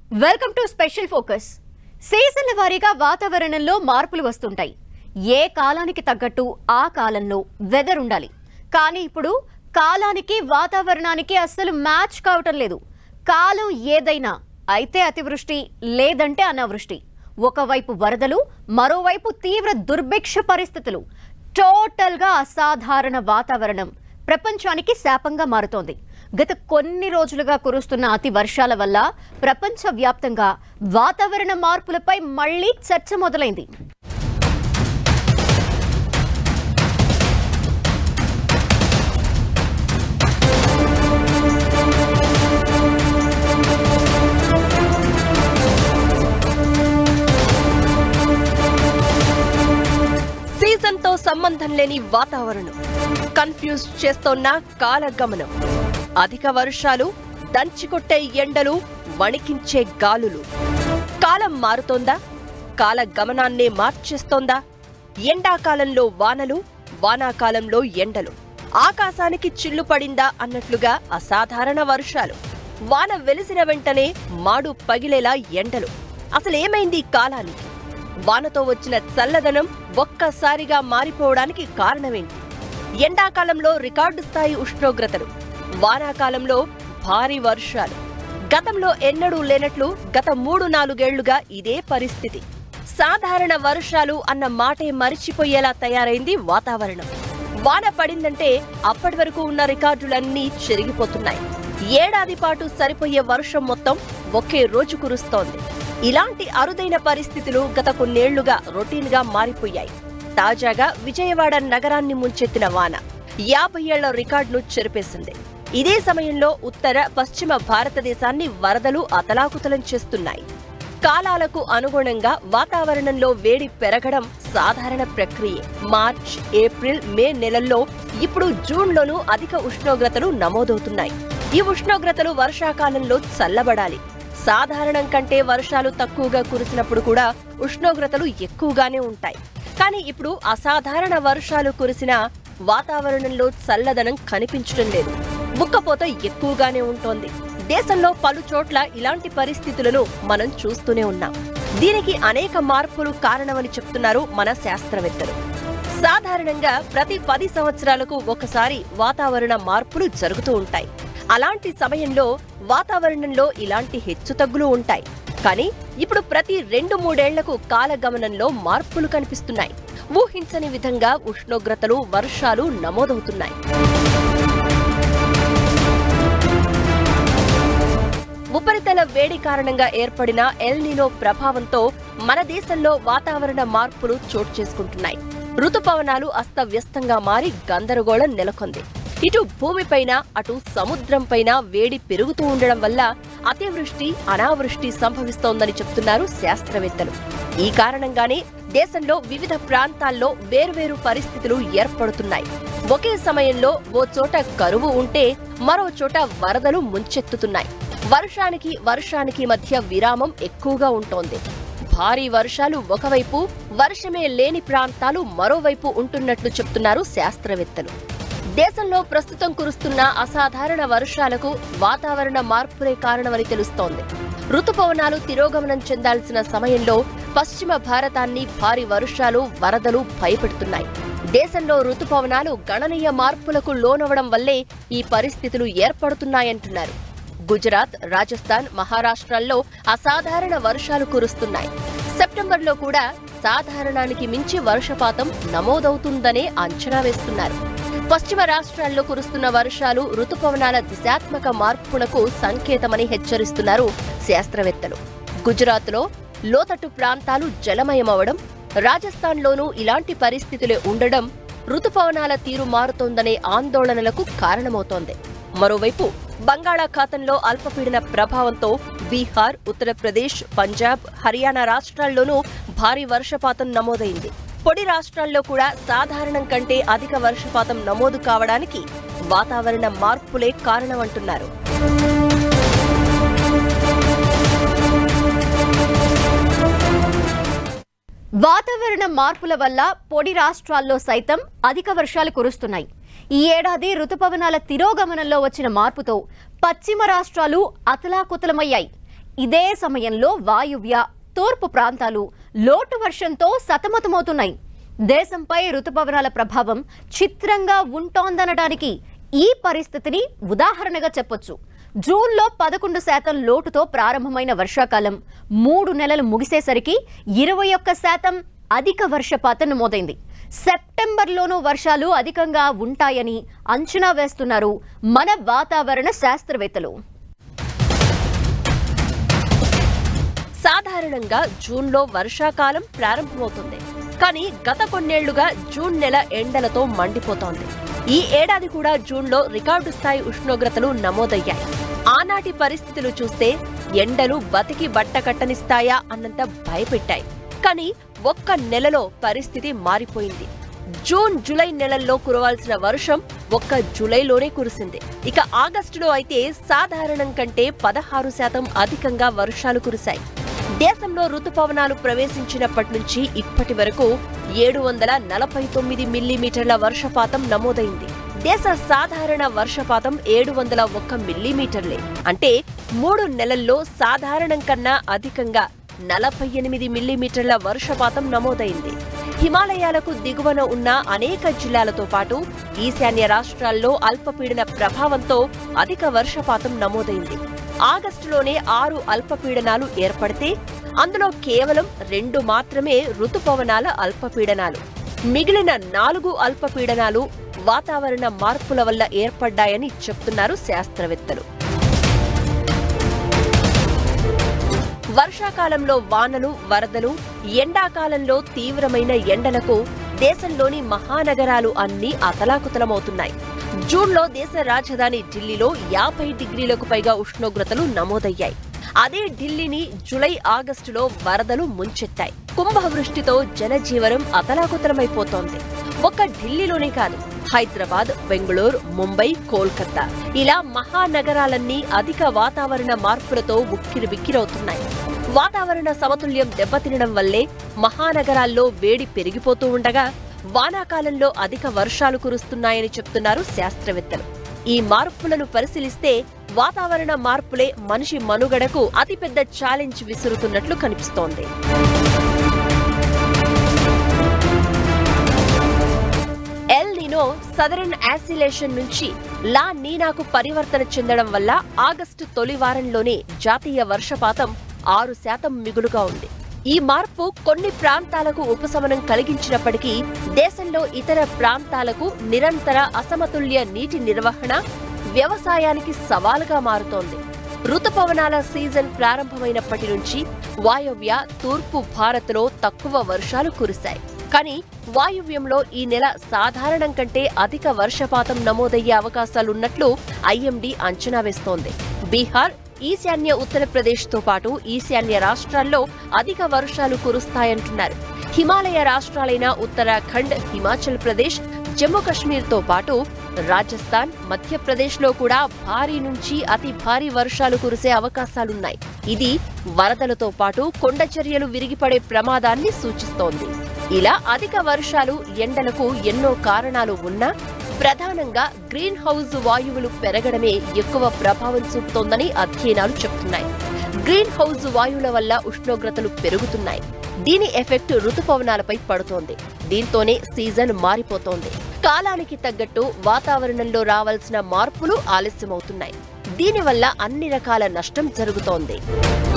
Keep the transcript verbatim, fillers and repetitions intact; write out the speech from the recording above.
Welcome to special focus. సీజన్ల వారీగా వాతావరణంలో మార్పులు వస్తుంటాయి. ఏ కాలానికి తగ్గట్టు ఆ కాలంలో వెదర్ ఉండాలి. కానీ ఇప్పుడు కాలానికి వాతావరణానికి అస్సలు మ్యాచ్ కావటం లేదు. కాలం ఏదైనా అయితే అతివృష్టి, లేదంటే అనావృష్టి. ఒకవైపు వరదలు, మరోవైపు తీవ్ర దుర్భిక్ష పరిస్థితులు. టోటల్గా అసాధారణ వాతావరణం ప్రపంచానికి శాపంగా మారుతోంది. గత కొన్ని రోజులుగా కురుస్తున్న అతి వర్షాల వల్ల ప్రపంచవ్యాప్తంగా వాతావరణ మార్పులపై మళ్లీ చర్చ మొదలైంది. సీజన్ తో సంబంధం లేని వాతావరణం, కన్ఫ్యూజ్ చేస్తోన్న కాలగమనం, అధిక వర్షాలు, దంచికొట్టే ఎండలు, వణికించే గాలులు. కాలం మారుతోందా? కాల గమనాన్నే మార్చేస్తోందా? ఎండాకాలంలో వానలు, వానాకాలంలో ఎండలు. ఆకాశానికి చిల్లు పడిందా అన్నట్లుగా అసాధారణ వర్షాలు. వాన వెలిసిన వెంటనే మాడు పగిలేలా ఎండలు. అసలేమైంది కాలానికి? వానతో వచ్చిన చల్లదనం ఒక్కసారిగా మారిపోవడానికి కారణమేంటి? ఎండాకాలంలో రికార్డు స్థాయి ఉష్ణోగ్రతలు, వానాకాలంలో భారీ వర్షాలు. గతంలో ఎన్నడూ లేనట్లు గత మూడు నాలుగేళ్లుగా ఇదే పరిస్థితి. సాధారణ వర్షాలు అన్న మాటే మరిచిపోయేలా తయారైంది వాతావరణం. వాన పడిందంటే అప్పటి వరకు ఉన్న రికార్డులన్నీ చెరిగిపోతున్నాయి. ఏడాది పాటు సరిపోయే వర్షం మొత్తం ఒకే రోజు కురుస్తోంది. ఇలాంటి అరుదైన పరిస్థితులు గత కొన్నేళ్లుగా రొటీన్ గా మారిపోయాయి. తాజాగా విజయవాడ నగరాన్ని ముంచెత్తిన వాన యాభై ఏళ్ల రికార్డును చెరిపేసింది. ఇదే సమయంలో ఉత్తర పశ్చిమ భారతదేశాన్ని వరదలు అతలాకుతలం చేస్తున్నాయి. కాలాలకు అనుగుణంగా వాతావరణంలో వేడి పెరగడం సాధారణ ప్రక్రియ. మార్చ్, ఏప్రిల్, మే నెలల్లో ఇప్పుడు జూన్లోనూ అధిక ఉష్ణోగ్రతలు నమోదవుతున్నాయి. ఈ ఉష్ణోగ్రతలు వర్షాకాలంలో చల్లబడాలి. సాధారణం కంటే వర్షాలు తక్కువగా కురిసినప్పుడు కూడా ఉష్ణోగ్రతలు ఎక్కువగానే ఉంటాయి. కానీ ఇప్పుడు అసాధారణ వర్షాలు కురిసినా వాతావరణంలో చల్లదనం కనిపించడం లేదు. ఉక్కపోత ఎక్కువగానే ఉంటోంది. దేశంలో పలు చోట్ల ఇలాంటి పరిస్థితులను మనం చూస్తూనే ఉన్నాం. దీనికి అనేక మార్పులు కారణమని చెప్తున్నారు మన శాస్త్రవేత్తలు. సాధారణంగా ప్రతి పది సంవత్సరాలకు ఒకసారి వాతావరణ మార్పులు జరుగుతూ ఉంటాయి. అలాంటి సమయంలో వాతావరణంలో ఇలాంటి హెచ్చుతగ్గులు ఉంటాయి. కానీ ఇప్పుడు ప్రతి రెండు మూడేళ్లకు కాలగమనంలో మార్పులు కనిపిస్తున్నాయి. ఊహించని విధంగా ఉష్ణోగ్రతలు, వర్షాలు నమోదవుతున్నాయి. ఉపరితల వేడి కారణంగా ఏర్పడిన ఎల్ నినో ప్రభావంతో మన దేశంలో వాతావరణ మార్పులు చోటు చేసుకుంటున్నాయి. ఋతుపవనాలు అస్తవ్యస్తంగా మారి గందరగోళం నెలకొంది. ఇటు భూమిపైన, అటు సముద్రంపైన వేడి పెరుగుతూ ఉండడం వల్ల అతివృష్టి, అనావృష్టి సంభవిస్తోందని చెప్తున్నారు శాస్త్రవేత్తలు. ఈ కారణంగానే దేశంలో వివిధ ప్రాంతాల్లో వేర్వేరు పరిస్థితులు ఏర్పడుతున్నాయి. ఒకే సమయంలో ఓ చోట కరువు ఉంటే మరో చోట వరదలు ముంచెత్తుతున్నాయి. వర్షానికి వర్షానికి మధ్య విరామం ఎక్కువగా ఉంటోంది. భారీ వర్షాలు ఒకవైపు, వర్షమే లేని ప్రాంతాలు మరోవైపు ఉంటున్నట్లు చెప్తున్నారు శాస్త్రవేత్తలు. దేశంలో ప్రస్తుతం కురుస్తున్న అసాధారణ వర్షాలకు వాతావరణ మార్పులే కారణమని తెలుస్తోంది. ఋతుపవనాలు తిరోగమనం చెందాల్సిన సమయంలో పశ్చిమ భారతాన్ని భారీ వర్షాలు, వరదలు భయపెడుతున్నాయి. దేశంలో ఋతుపవనాలు గణనీయ మార్పులకు లోనవడం వల్లే ఈ పరిస్థితులు ఏర్పడుతున్నాయంటున్నారు. గుజరాత్, రాజస్థాన్, మహారాష్ట్రల్లో అసాధారణ వర్షాలు కురుస్తున్నాయి. సెప్టెంబర్లో కూడా సాధారణానికి మించి వర్షపాతం నమోదవుతుందనే అంచనా వేస్తున్నారు. పశ్చిమ రాష్ట్రాల్లో కురుస్తున్న వర్షాలు ఋతుపవనాల దిశాత్మక మార్పులకు సంకేతమని హెచ్చరిస్తున్నారు శాస్త్రవేత్తలు. గుజరాత్లో లోతట్టు ప్రాంతాలు జలమయమవడం, రాజస్థాన్లోనూ ఇలాంటి పరిస్థితులే ఉండడం ఋతుపవనాల తీరు మారుతోందనే ఆందోళనలకు కారణమవుతోంది. మరోవైపు బంగాళాఖాతంలో అల్పపీడన ప్రభావంతో బీహార్, ఉత్తరప్రదేశ్, పంజాబ్, హర్యానా రాష్ట్రాల్లోనూ భారీ వర్షపాతం నమోదైంది. పొడి రాష్ట్రాల్లో కూడా సాధారణం కంటే అధిక వర్షపాతం నమోదు కావడానికి వాతావరణ మార్పులే కారణమంటున్నారు. వాతావరణ మార్పుల వల్ల పొడి రాష్ట్రాల్లో సైతం అధిక వర్షాలు కురుస్తున్నాయి. ఈ ఏడాది ఋతుపవనాల తిరోగమనంలో వచ్చిన మార్పుతో పశ్చిమ రాష్ట్రాలు అతలాకుతలమయ్యాయి. ఇదే సమయంలో వాయువ్య తూర్పు ప్రాంతాలు లోటు వర్షంతో సతమతమవుతున్నాయి. దేశంపై రుతుపవనాల ప్రభావం చిత్రంగా ఉంటోందనడానికి ఈ పరిస్థితిని ఉదాహరణగా చెప్పొచ్చు. జూన్లో పదకొండు శాతం లోటుతో ప్రారంభమైన వర్షాకాలం మూడు నెలలు ముగిసేసరికి ఇరవై ఒక్క శాతం అధిక వర్షపాతం నమోదైంది. సెప్టెంబర్లోనూ వర్షాలు అధికంగా ఉంటాయని అంచనా వేస్తున్నారు మన వాతావరణ శాస్త్రవేత్తలు. సాధారణంగా జూన్లో వర్షాకాలం ప్రారంభమవుతుంది. కానీ గత కొన్నేళ్లుగా జూన్ నెల ఎండలతో మండిపోతోంది. ఈ ఏడాది కూడా జూన్లో రికార్డు స్థాయి ఉష్ణోగ్రతలు నమోదయ్యాయి. ఆనాటి పరిస్థితులు చూస్తే ఎండలు బతికి బట్ట కట్టనిస్తాయా అన్నంత భయపెట్టాయి. కానీ ఒక్క నెలలో పరిస్థితి మారిపోయింది. జూన్ జూలై నెలల్లో కురవాల్సిన వర్షం ఒక్క జూలైలోనే కురిసింది. ఇక ఆగస్టులో అయితే సాధారణం కంటే పదహారు శాతం అధికంగా వర్షాలు కురిశాయి. దేశంలో రుతుపవనాలు ప్రవేశించినప్పటి నుంచి ఇప్పటి వరకు ఏడు వందల నలభై తొమ్మిది మిల్లీమీటర్ల వర్షపాతం నమోదైంది. దేశ సాధారణ వర్షపాతం ఏడు వందల ఒక్క మిల్లీమీటర్లే. అంటే మూడు నెలల్లో సాధారణం కన్నా అధికంగా నలభై ఎనిమిది మిల్లీమీటర్ల వర్షపాతం నమోదైంది. హిమాలయాలకు దిగువన ఉన్న అనేక జిల్లాలతో పాటు ఈశాన్య రాష్ట్రాల్లో అల్పపీడన ప్రభావంతో అధిక వర్షపాతం నమోదైంది. ఆగస్టులోనే ఆరు అల్పపీడనాలు ఏర్పడితే అందులో కేవలం రెండు మాత్రమే రుతుపవనాల అల్పపీడనాలు. మిగిలిన నాలుగు అల్పపీడనాలు వాతావరణ మార్పుల వల్ల ఏర్పడ్డాయని చెప్తున్నారు శాస్త్రవేత్తలు. వర్షాకాలంలో వానలు, వరదలు, ఎండాకాలంలో తీవ్రమైన ఎండలకు దేశంలోని మహానగరాలు అన్నీ అతలాకుతలమవుతున్నాయి. జూన్లో దేశ రాజధాని ఢిల్లీలో యాభై డిగ్రీలకు పైగా ఉష్ణోగ్రతలు నమోదయ్యాయి. అదే ఢిల్లీని జూలై, ఆగస్టులో వరదలు ముంచెత్తాయి. కుంభవృష్టితో జనజీవనం అతలాకుతలమైపోతోంది. ఒక్క ఢిల్లీలోనే కాదు, హైదరాబాద్, బెంగళూరు, ముంబై, కోల్కతా ఇలా మహానగరాలన్నీ అధిక వాతావరణ మార్పులతో ఉక్కిరిబిక్కిరవుతున్నాయి. వాతావరణ సమతుల్యం దెబ్బతినడం వల్లే మహానగరాల్లో వేడి పెరిగిపోతూ ఉండగా వానాకాలంలో అధిక వర్షాలు కురుస్తున్నాయని చెప్తున్నారు శాస్త్రవేత్తలు. ఈ మార్పులను పరిశీలిస్తే వాతావరణ మార్పులే మనిషి మనుగడకు అతిపెద్ద ఛాలెంజ్ విసురుతున్నట్లు కనిపిస్తోంది. ఎల్ నినో సదరన్ ఆసిలేషన్ నుంచి లా నీనాకు పరివర్తన చెందడం వల్ల ఆగస్టు తొలి వారంలోనే జాతీయ వర్షపాతం ఆరు శాతం మిగులుగా ఉంది. ఈ మార్పు కొన్ని ప్రాంతాలకు ఉపశమనం కలిగించినప్పటికీ దేశంలో ఇతర ప్రాంతాలకు నిరంతర అసమతుల్య నీటి నిర్వహణ, వ్యవసాయానికి సవాలుగా మారుతోంది. రుతుపవనాల సీజన్ ప్రారంభమైనప్పటి నుంచి వాయవ్య, తూర్పు భారత్లో తక్కువ వర్షాలు కురిశాయి. కానీ వాయువ్యంలో ఈ నెల సాధారణం కంటే అధిక వర్షపాతం నమోదయ్యే అవకాశాలున్నట్లు ఐఎండీ అంచనా వేస్తోంది. బీహార్, ఈశాన్య ఉత్తరప్రదేశ్తో పాటు ఈశాన్య రాష్ట్రాల్లో అధిక వర్షాలు కురుస్తాయంటున్నారు. హిమాలయ రాష్ట్రాలైన ఉత్తరాఖండ్, హిమాచల్ ప్రదేశ్, జమ్మూ కశ్మీర్తో పాటు రాజస్థాన్, మధ్యప్రదేశ్లో కూడా భారీ నుంచి అతి భారీ వర్షాలు కురిసే అవకాశాలున్నాయి. ఇది వరదలతో పాటు కొండచర్యలు విరిగిపడే ప్రమాదాన్ని సూచిస్తోంది. ఇలా అధిక వర్షాలు, ఎండలకు ఎన్నో కారణాలు ఉన్నా ప్రధానంగా గ్రీన్ హౌస్ వాయువులు పెరగడమే ఎక్కువ ప్రభావం చూపుతోందని అధ్యయనాలు చెబుతున్నాయి. గ్రీన్ హౌస్ వాయువుల వల్ల ఉష్ణోగ్రతలు పెరుగుతున్నాయి. దీని ఎఫెక్ట్ రుతుపవనాలపై పడుతోంది. దీంతోనే సీజన్ మారిపోతోంది. కాలానికి తగ్గట్టు వాతావరణంలో రావాల్సిన మార్పులు ఆలస్యమవుతున్నాయి. దీనివల్ల అన్ని రకాల నష్టం జరుగుతోంది.